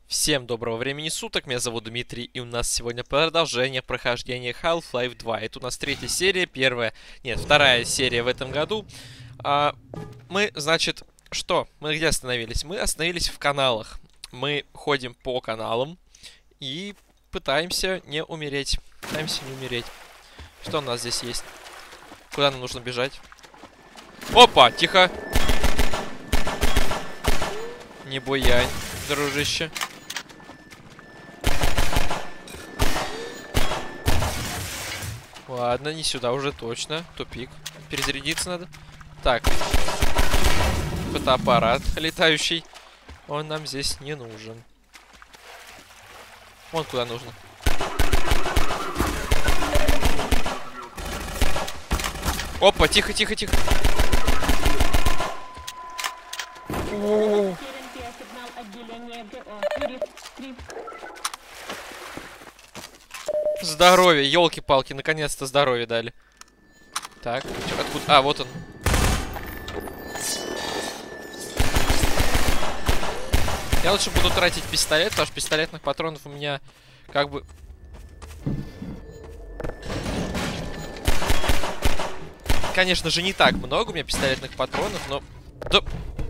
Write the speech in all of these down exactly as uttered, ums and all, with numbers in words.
Всем доброго времени суток, меня зовут Дмитрий, и у нас сегодня продолжение прохождения Half-Life два. Это у нас третья серия, первая, нет, вторая серия в этом году. А, мы, значит, что? Мы где остановились? Мы остановились в каналах. Мы ходим по каналам и пытаемся не умереть. Пытаемся не умереть. Что у нас здесь есть? Куда нам нужно бежать? Опа, тихо! Не буянь, дружище. Ладно, не сюда уже точно. Тупик. Перезарядиться надо. Так. Фотоаппарат летающий. Он нам здесь не нужен. Вон куда нужно. Опа, тихо, тихо, тихо. Здоровье, елки-палки, наконец-то здоровье дали. Так, чё, откуда? А, вот он. Я лучше буду тратить пистолет, потому что пистолетных патронов у меня как бы... Конечно же, не так много у меня пистолетных патронов, но... Да...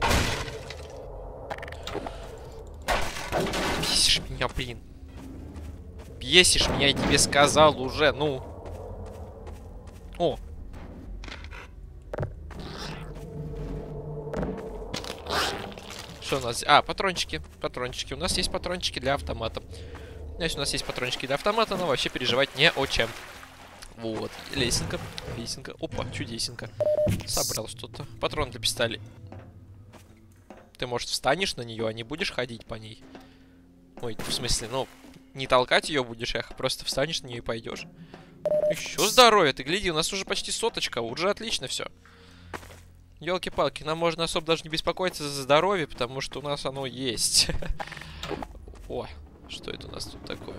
Бесишь меня, блин. Бесишь меня, я тебе сказал уже, ну. О. Что у нас? А, патрончики. Патрончики. У нас есть патрончики для автомата. Если у нас есть патрончики для автомата, но вообще переживать не о чем. Вот. Лесенка. Лесенка. Опа, чудесенько. Собрал что-то. Патрон для пистолета. Ты, может, встанешь на нее, а не будешь ходить по ней? Ой, в смысле, ну... Не толкать ее будешь, эх, просто встанешь на нее и пойдешь. Еще здоровье, ты гляди, у нас уже почти соточка, уже отлично все. Елки-палки, нам можно особо даже не беспокоиться за здоровье, потому что у нас оно есть. О, что это у нас тут такое?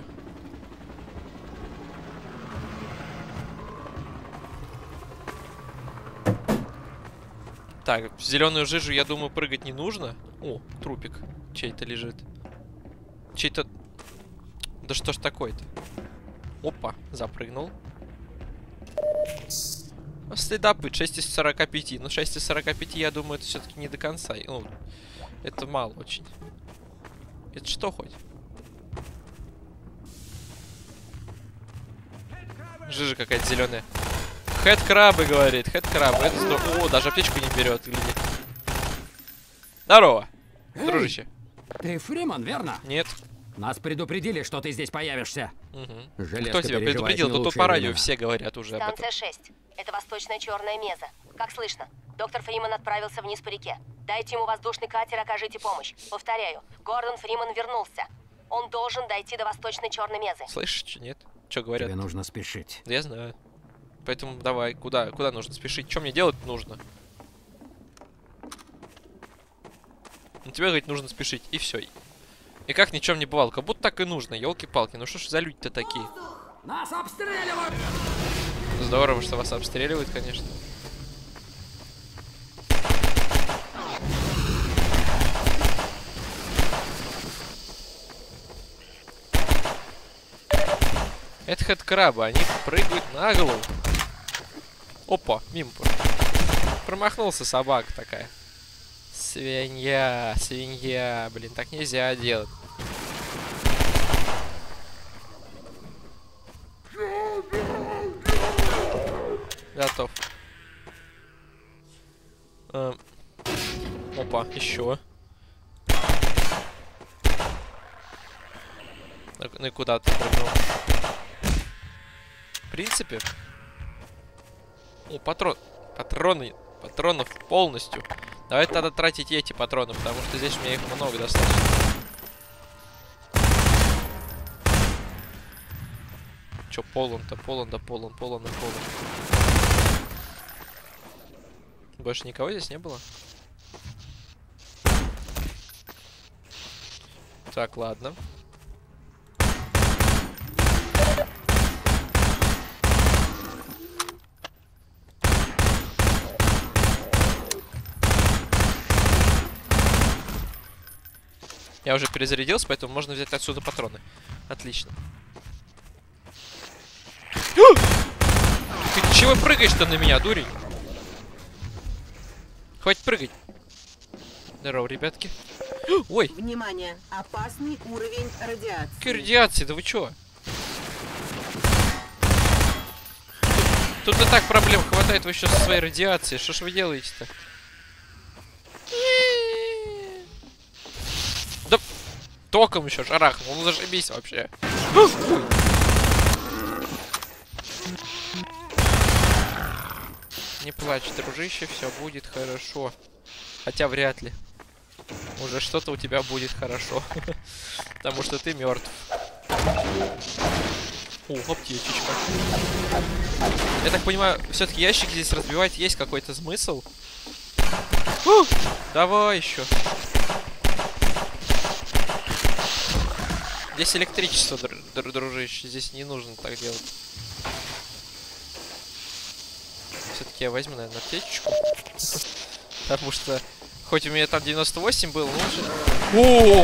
Так, в зеленую жижу, я думаю, прыгать не нужно. О, трупик чей-то лежит. Чей-то... Да что ж такое-то? Опа, запрыгнул. Следопыт, шесть из сорока пяти. Ну, шесть из сорока пяти, я думаю, это все-таки не до конца. Ну, это мало очень. Это что хоть? Жижа какая-то зеленая. Хэт-крабы, говорит. Хэт-крабы. Это здорово. О, даже аптечку не берет. Гляди. Здорово, Эй, дружище. Ты Фриман, верно? Нет. Нас предупредили, что ты здесь появишься. Угу. Железка Кто тебя переживает предупредил? не Тут лучшие по радио времена. все говорят уже об этом. Станция шесть. Это восточная черная меза. Как слышно? Доктор Фриман отправился вниз по реке. Дайте ему воздушный катер, окажите помощь. Повторяю, Гордон Фриман вернулся. Он должен дойти до восточной черной мезы. Слышишь, че нет? Что говорят? Тебе нужно спешить. Да я знаю. Поэтому давай, куда, куда нужно спешить? Что мне делать нужно? На тебя, говорит, нужно спешить, и все. И как ни в чем не бывало, как будто так и нужно, елки-палки. Ну что ж за люди-то такие? Нас обстреливают! Здорово, что вас обстреливают, конечно. Это хэт-крабы, они прыгают на голову. Опа, мимо. Промахнулся собака такая. Свинья, свинья. Блин, так нельзя делать. Готов. Эм. Опа, еще. Ну и куда ты прыгнул? В принципе. О, патрон. Патроны. Патронов полностью. Давай тогда тратить эти патроны, потому что здесь у меня их много достаточно. Че, полон-то, полон, да полон, полон, да полон. Больше никого здесь не было? Так, ладно. Я уже перезарядился, поэтому можно взять отсюда патроны. Отлично. Ты чего прыгаешь-то на меня, дурень? Хватит прыгать. Здорово, ребятки. Ой! Внимание! Опасный уровень радиации. Какой радиации? Да вы чё? Тут и так проблем хватает, вы еще со своей радиацией. Что ж вы делаете-то? Да током еще шарахнул, ну зашибись вообще. Не плачь, дружище, все будет хорошо. Хотя вряд ли. Уже что-то у тебя будет хорошо. Потому что ты мертв. О, аптечечка. Я так понимаю, все-таки ящик здесь разбивать есть какой-то смысл. Фу! Давай еще. Здесь электричество, др др дружище. Здесь не нужно так делать. Все-таки я возьму, наверное, аптечечку. Потому что, хоть у меня там девяносто восемь было, лучше. О!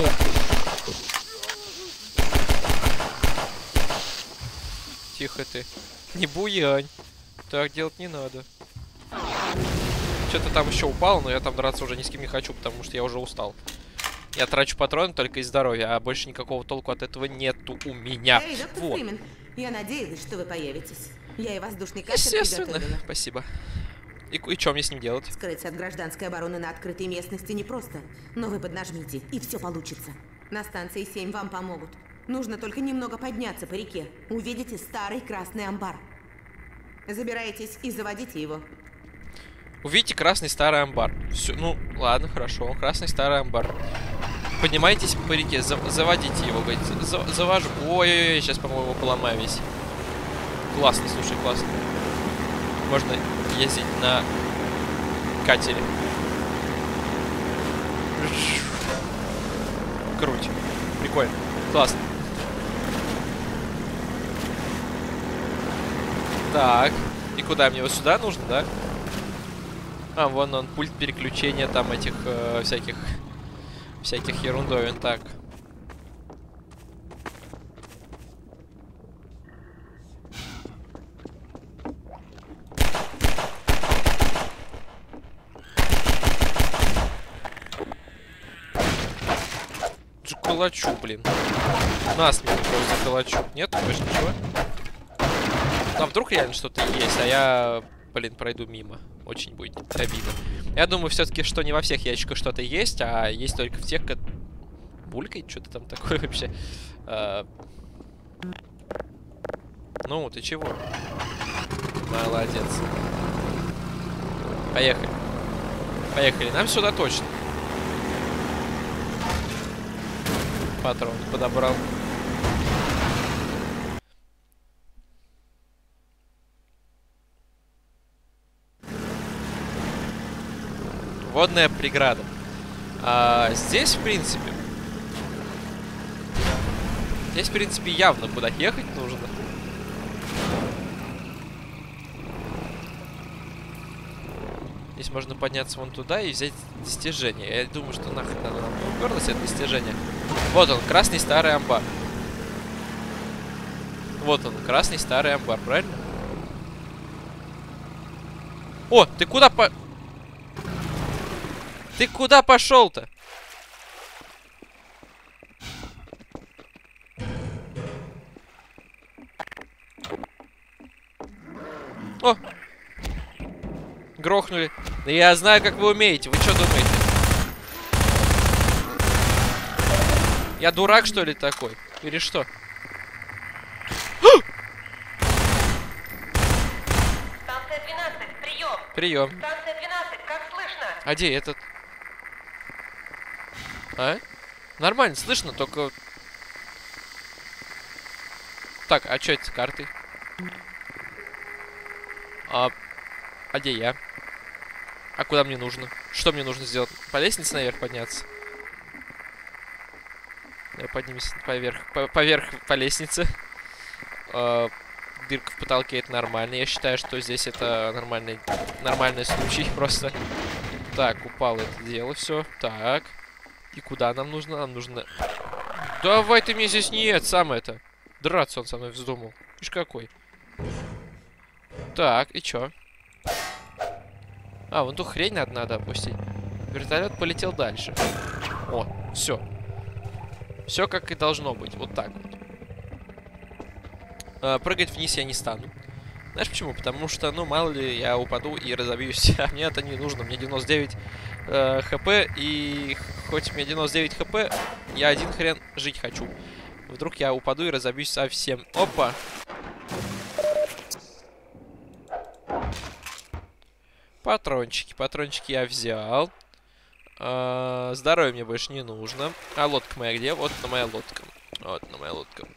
Тихо ты. Не буянь. Так делать не надо. Что-то там еще упало, но я там драться уже ни с кем не хочу, потому что я уже устал. Я трачу патроны только из здоровья, а больше никакого толку от этого нету у меня. Эй, доктор Вот. Фримен, я надеялась, что вы появитесь. Я и воздушный катер Естественно. приготовила. Спасибо. И, и что мне с ним делать? Скрыться от гражданской обороны на открытой местности непросто, но вы поднажмите, и все получится. На станции семь вам помогут. Нужно только немного подняться по реке. Увидите старый красный амбар. Забирайтесь и заводите его. Увидите красный старый амбар. Все, ну, ладно, хорошо. Красный старый амбар. Поднимайтесь по реке, за заводите его, говорит. За завожу. Ой-ой-ой, сейчас, по-моему, поломаю весь. Классно, слушай, классно. Можно ездить на катере. Круть. Прикольно. Классно. Так. И куда мне? Вот сюда нужно, да? А, вон он, пульт переключения там этих э, всяких... Всяких ерундовин. Так. Заколочу, блин. Нас мне просто заколочу. Нет, больше ничего. Там вдруг реально что-то есть, а я, блин, пройду мимо. Очень будет обидно. Я думаю, все-таки, что не во всех ящиках что-то есть, а есть только в тех, как... Булькает что-то там такое вообще. А... Ну, ты чего? Молодец. Поехали. Поехали. Нам сюда точно. Патрон подобрал. Водная преграда. А здесь, в принципе... Здесь, в принципе, явно куда ехать нужно. Здесь можно подняться вон туда и взять достижение. Я думаю, что нахрен оно нам не уперлось, это достижение. Вот он, красный старый амбар. Вот он, красный старый амбар, правильно? О, ты куда по... Ты куда пошел-то? О! Грохнули. Да я знаю, как вы умеете. Вы что думаете? Я дурак, что ли, такой? Или что? Станция двенадцать, прием. Прием. Станция двенадцать, как слышно? А где этот? А? Нормально, слышно, только... Так, а что это с картой? А... А где я? А куда мне нужно? Что мне нужно сделать? По лестнице наверх подняться? Я поднимусь поверх, по, поверх по лестнице. А, дырка в потолке — это нормально. Я считаю, что здесь это нормальный, нормальный случай просто. Так, упало это дело, все. Так. И куда нам нужно? Нам нужно... Давай ты мне здесь нет, сам это. Драться он со мной вздумал. Ишь какой. Так, и чё? А, вон ту хрень надо, надо опустить. Вертолет полетел дальше. О, все. Все как и должно быть. Вот так вот. А, прыгать вниз я не стану. Знаешь почему? Потому что, ну, мало ли, я упаду и разобьюсь. А мне это не нужно. Мне девяносто девять э, хп. И хоть мне девяносто девять хп, я один хрен жить хочу. Вдруг я упаду и разобьюсь совсем. Опа! Патрончики. Патрончики я взял. А, здоровье мне больше не нужно. А лодка моя где? Вот на моя лодка. Вот на моя лодка.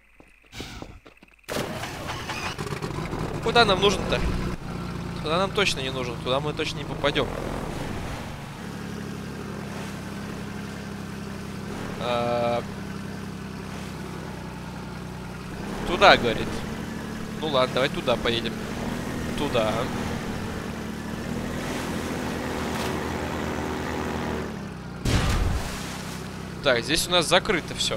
Куда нам нужен-то? Туда нам точно не нужен. Туда мы точно не попадем. А... Туда, говорит. Ну ладно, давай туда поедем. Туда. Так, здесь у нас закрыто все.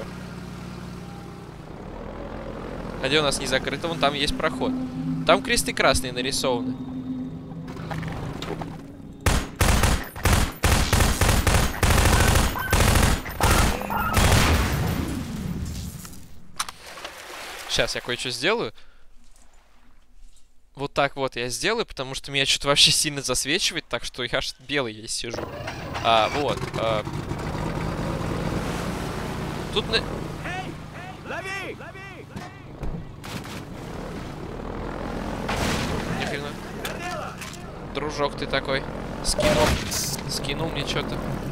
А где у нас не закрыто? Вон там есть проход. Там кресты красные нарисованы. Сейчас я кое-что сделаю. Вот так вот я сделаю, потому что меня что-то вообще сильно засвечивает, так что я аж белый здесь сижу. А, вот. А... Тут на... Ни хрена. Дружок ты такой. Скинул. Скинул мне что-то.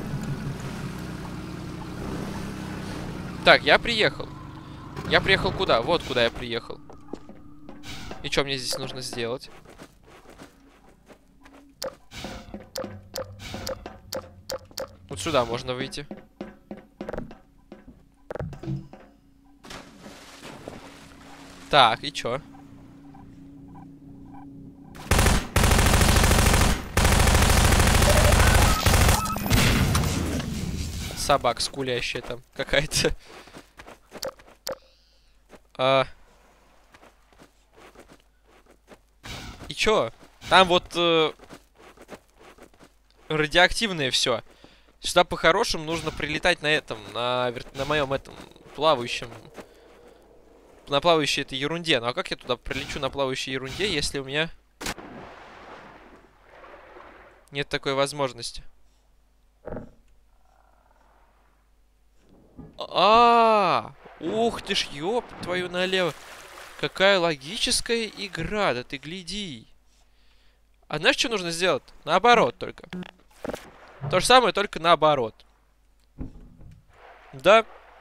Так, я приехал. Я приехал куда? Вот куда я приехал. И что мне здесь нужно сделать? Вот сюда можно выйти. Так, и чё? Собак скулящая там какая-то. А... И чё? Там вот э... радиоактивное все. Сюда по-хорошему нужно прилетать на этом, на, вер... на моем этом плавающем. На плавающей этой ерунде. Ну а как я туда прилечу на плавающей ерунде, если у меня нет такой возможности? А, -а, -а! Ух ты ж, ёб твою налево. Какая логическая игра, да ты гляди. А знаешь, что нужно сделать? Наоборот только. То же самое, только наоборот. Да.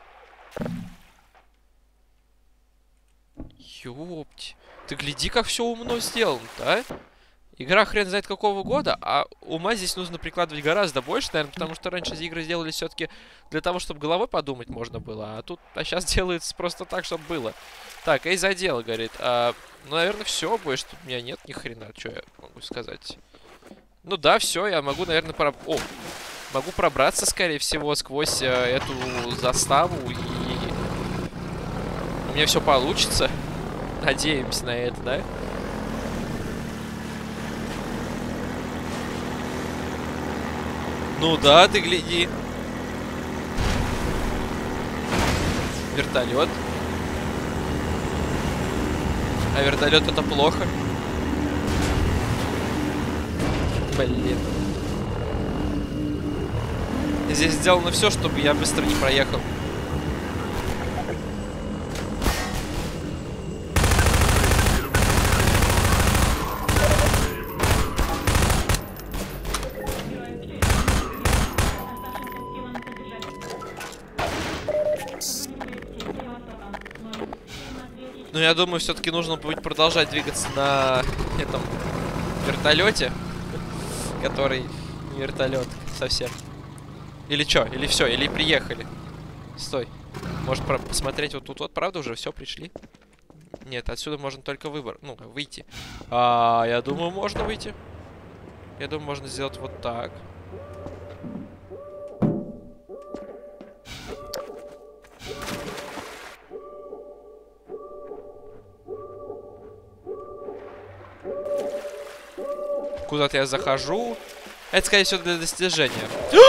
Ёпть. Ты гляди, как все умно сделано-то, а? Игра хрен знает какого года, а ума здесь нужно прикладывать гораздо больше, наверное, потому что раньше эти игры сделали все-таки для того, чтобы головой подумать можно было, а тут, а сейчас делается просто так, чтобы было. Так, эй, за дело, говорит. А, ну, наверное, все, больше тут у меня нет ни хрена, что я могу сказать. Ну да, все, я могу, наверное, проб... О, могу пробраться, скорее всего, сквозь э, эту заставу, и у меня все получится. Надеемся на это, да? Ну да, ты гляди. Вертолет. А вертолет это плохо. Блин. Здесь сделано все, чтобы я быстро не проехал. Но я думаю, все-таки нужно будет продолжать двигаться на этом вертолете, который не вертолет совсем. Или что? Или все? Или приехали? Стой. Может посмотреть вот тут вот, правда уже все пришли? Нет, отсюда можно только выбор, ну выйти. А, я думаю, можно выйти. Я думаю, можно сделать вот так. Куда-то я захожу. Это, скорее всего, для достижения.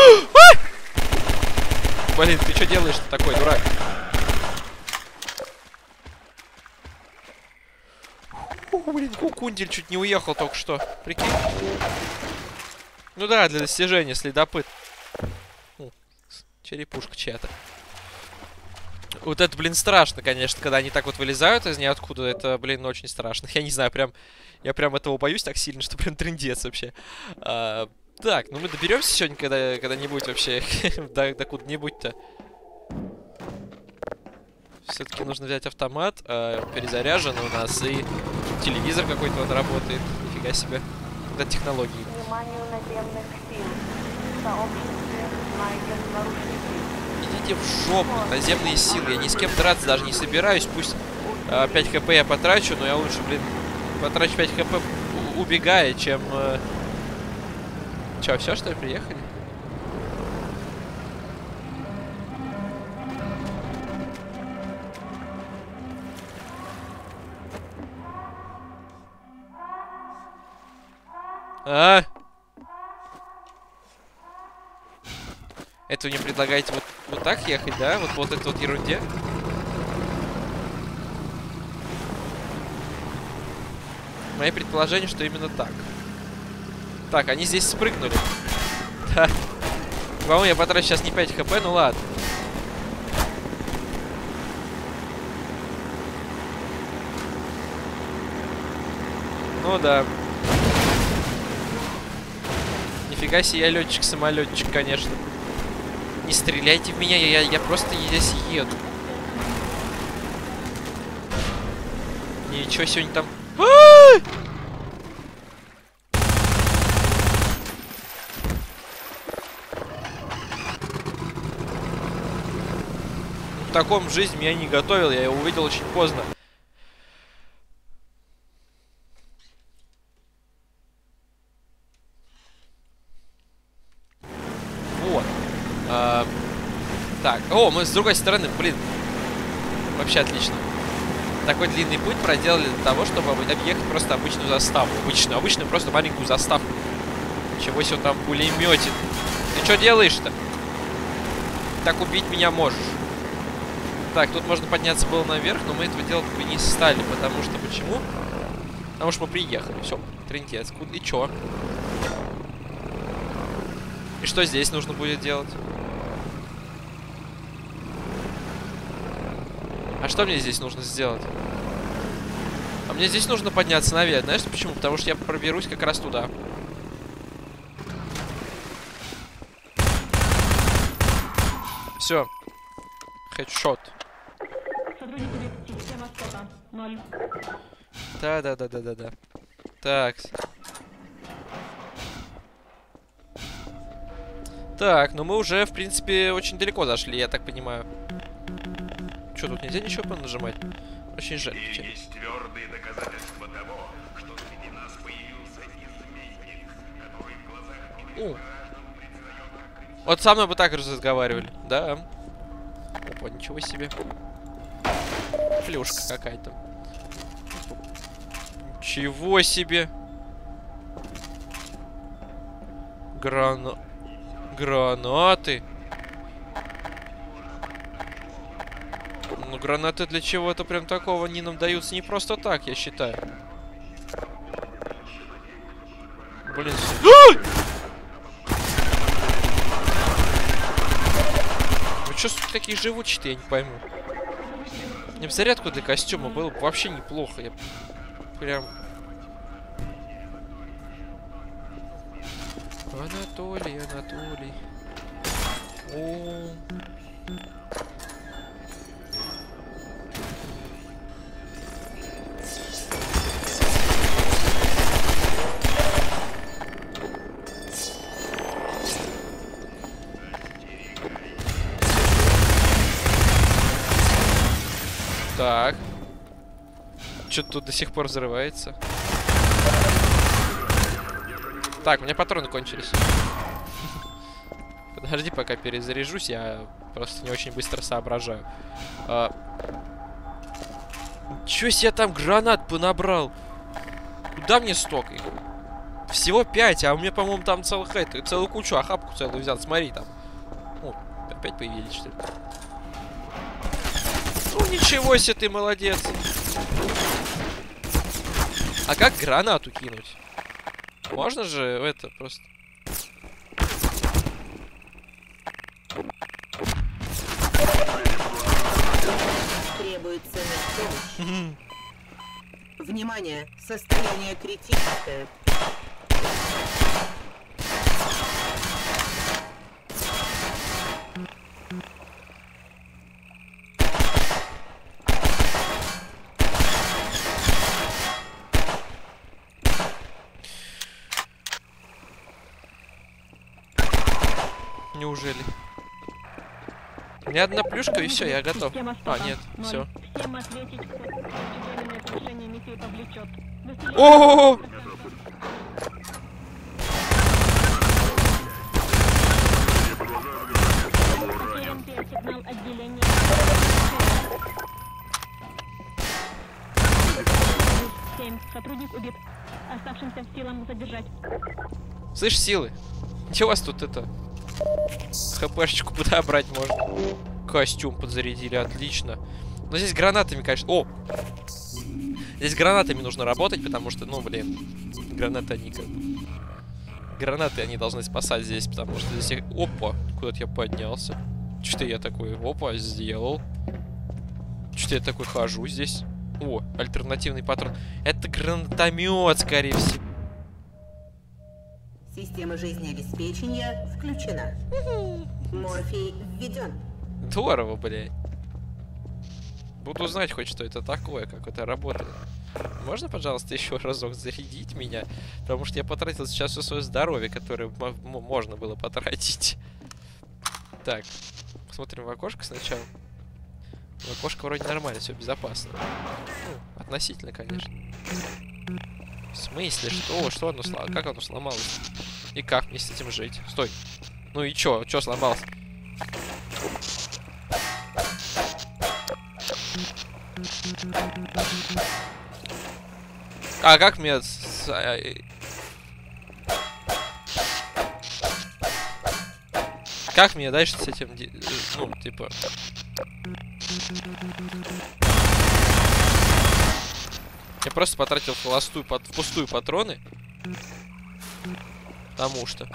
Блин, ты что делаешь-то такой, дурак? О, блин, кукундель чуть не уехал только что. Прикинь. Ну да, для достижения следопыт. О, черепушка чья-то. Вот это, блин, страшно, конечно, когда они так вот вылезают из ниоткуда. Это, блин, очень страшно. Я не знаю, прям... Я прям этого боюсь так сильно, что прям трындец вообще. А, так, ну мы доберемся сегодня когда, когда-нибудь вообще до, до куда-нибудь-то. Все-таки нужно взять автомат. А, перезаряжен у нас. И телевизор какой-то вот работает. Нифига себе. Это технологии. Вниманию наземных сил. В сообществе найден нарушитель. Идите в жопу, наземные силы. Я ни с кем драться даже не собираюсь. Пусть а, пять хп я потрачу, но я лучше, блин, потрачу пять хп убегая, чем... А... Че, все, что ли, приехали? А? Это вы мне предлагаете вот, вот так ехать, да? Вот, вот это вот ерунде? Мои предположения, что именно так. Так, они здесь спрыгнули. Да. По-моему, я потрачу сейчас не пять хп, ну ладно. Ну да. Нифига себе, я летчик-самолетчик, конечно. Не стреляйте в меня, я, я просто здесь еду. Ничего сегодня там... В таком жизнь меня не готовил, я его увидел очень поздно. Вот. А, так, о, мы с другой стороны, блин. Вообще отлично. Такой длинный путь проделали для того, чтобы объехать просто обычную заставу. Обычную, обычную, просто маленькую заставку. Чего себе он там пулеметит. Ты что делаешь-то? Так убить меня можешь. Так, тут можно подняться было наверх, но мы этого делать бы не стали, потому что почему? Потому что мы приехали. Все, трындец. И чё? И что здесь нужно будет делать? А что мне здесь нужно сделать? А мне здесь нужно подняться наверх. Знаешь почему? Потому что я проберусь как раз туда. Все. Хедшот. Да, да, да, да, да, да. Так. Так, ну мы уже, в принципе, очень далеко зашли, я так понимаю. Что, тут нельзя ничего понажимать? Очень жаль. Есть твердые доказательства того, что среди нас появился изменник, который в глазах... Вот со мной бы так разговаривали, да. Опа, ничего себе. Плюшка какая-то. Чего себе? Грана... Гранаты. Ну, гранаты для чего-то прям такого не нам даются не просто так, я считаю. Блин. Вы что, сука, такие живучие-то, я не пойму. Мне бы зарядку для костюма было бы вообще неплохо. Я прям... Анатолий, Анатолий. О. Так. Что-то тут до сих пор взрывается. Так, у меня патроны кончились. Подожди, пока перезаряжусь, я просто не очень быстро соображаю. А... Чё себе я там гранат понабрал? Куда мне столько их? Всего пять, а у меня, по-моему, там целых, это, целую кучу, охапку целую взял. Смотри там. О, опять появились, что ли? Ну, ничего себе, ты молодец. А как гранату кинуть? Можно же это просто... Требуется помощь. Внимание, состояние критическое. Неужели? У меня одна плюшка и все, я готов. А, нет, все. О! Сотрудник убит. Оставшимся силам задержать. Слышь, силы, где у вас тут это? ХПшечку подобрать можно. Костюм подзарядили, отлично. Но здесь гранатами, конечно... О! Здесь гранатами нужно работать, потому что, ну, блин, гранаты они как бы... Гранаты они должны спасать здесь, потому что здесь... Опа! Куда-то я поднялся. Что-то я такой, опа, сделал. Что-то я такой хожу здесь. О, альтернативный патрон. Это гранатомет, скорее всего. Система жизнеобеспечения включена. Морфий введен. Здорово, блядь. Буду знать хоть, что это такое, как это работает. Можно, пожалуйста, еще разок зарядить меня? Потому что я потратил сейчас все свое здоровье, которое можно было потратить. Так, посмотрим в окошко сначала. В окошко вроде нормально, все безопасно. Ну, относительно, конечно. В смысле? Что? Что оно сломалось? Как оно сломалось? И как мне с этим жить? Стой. Ну и чё? Чё сломалось? А как мне... Как мне дальше с этим... Ну, типа... Я просто потратил в холостую, под, в пустую патроны. Потому что.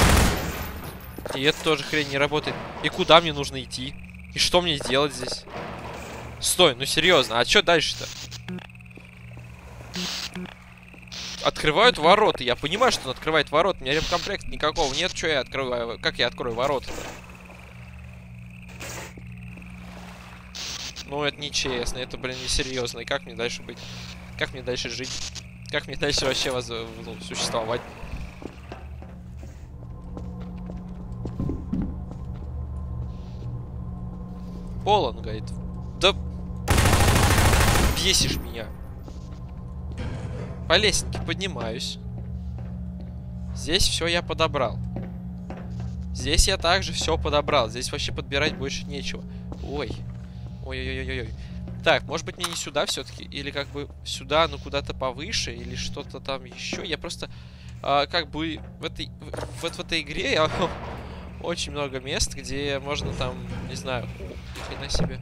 И это тоже хрень не работает. И куда мне нужно идти? И что мне делать здесь? Стой, ну серьезно, а что дальше-то? Открывают ворота. Я понимаю, что он открывает ворота. У меня ремкомплекта никакого нет. Что я открываю? Как я открою ворота-то? Ну, это нечестно. Это, блин, несерьезно. И как мне дальше быть? Как мне дальше жить? Как мне дальше вообще воз... ну, существовать? Полон, говорит. Да... Бесишь меня. По лестнике поднимаюсь. Здесь все я подобрал. Здесь я также все подобрал. Здесь вообще подбирать больше нечего. Ой. Ой-ой-ой-ой. Так, может быть мне не сюда все-таки? Или как бы сюда, ну куда-то повыше? Или что-то там еще? Я просто... А, как бы в этой... В, вот в этой игре я... Очень много мест, где можно там... Не знаю... Хрена себе.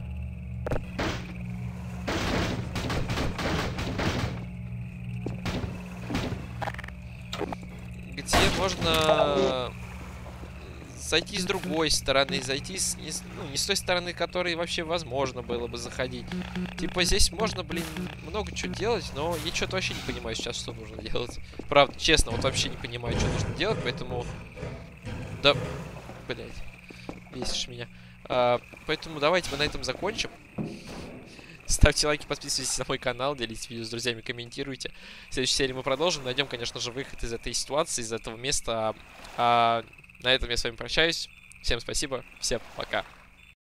Где можно... Зайти с другой стороны, зайти с, не, ну, не с той стороны, которой вообще возможно было бы заходить. Типа здесь можно, блин, много чего делать, но я что-то вообще не понимаю сейчас, что нужно делать. Правда, честно, вот вообще не понимаю, что нужно делать, поэтому... Да, блядь, бесишь меня. А, поэтому давайте мы на этом закончим. Ставьте лайки, подписывайтесь на мой канал, делитесь видео с друзьями, комментируйте. В следующей серии мы продолжим, найдем, конечно же, выход из этой ситуации, из этого места. А, На этом я с вами прощаюсь. Всем спасибо. Всем пока.